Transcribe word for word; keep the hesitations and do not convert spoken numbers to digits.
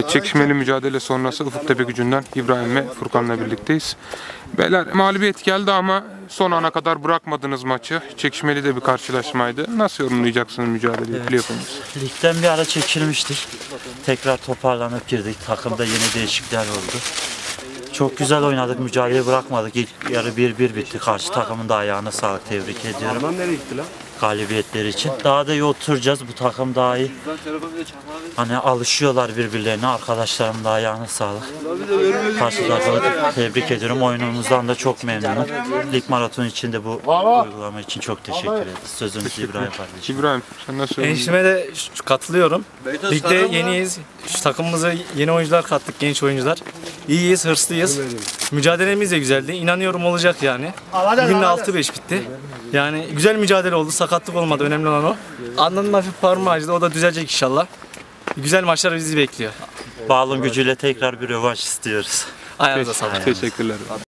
Evet, çekişmeli mücadele sonrası Ufuktepe Gücü'nden İbrahim ve Furkan'la birlikteyiz. Beyler, mağlubiyet geldi ama son ana kadar bırakmadınız maçı. Çekişmeli de bir karşılaşmaydı. Nasıl yorumlayacaksınız mücadeleyi? Evet. Playoff'umuz? Ligden bir ara çekilmiştik. Tekrar toparlanıp girdik. Takımda yeni değişiklikler oldu. Çok güzel oynadık, mücadeleyi bırakmadık. İlk yarı bir bir bitti. Karşı takımın da ayağına sağlık, tebrik ediyorum. Galibiyetleri için. Daha da iyi oturacağız. Bu takım daha iyi. Hani alışıyorlar birbirlerine. Arkadaşlarım da ayağına sağlık. Karşı takımı tebrik ediyorum. Oyunumuzdan da çok memnunum. Lig maraton için de bu uygulama için çok teşekkür ederiz. Sözümüz İbrahim kardeşim. İbrahim, sen nasıl yorumluyorsun? Enişime de katılıyorum. Ligde yeniyiz. Şu takımımıza yeni oyuncular kattık, genç oyuncular. İyiyiz, hırslıyız. Mücadelemiz de güzeldi. İnanıyorum olacak yani. Bugün de altı beş bitti. Yani güzel mücadele oldu. Sakatlık olmadı. Önemli olan o. Anladın hafif parmağı acıdı. O da düzelecek inşallah. Güzel maçlar bizi bekliyor. Bağlum gücüyle tekrar bir rövanş istiyoruz. Ayağınıza sağlık. Teşekkürler.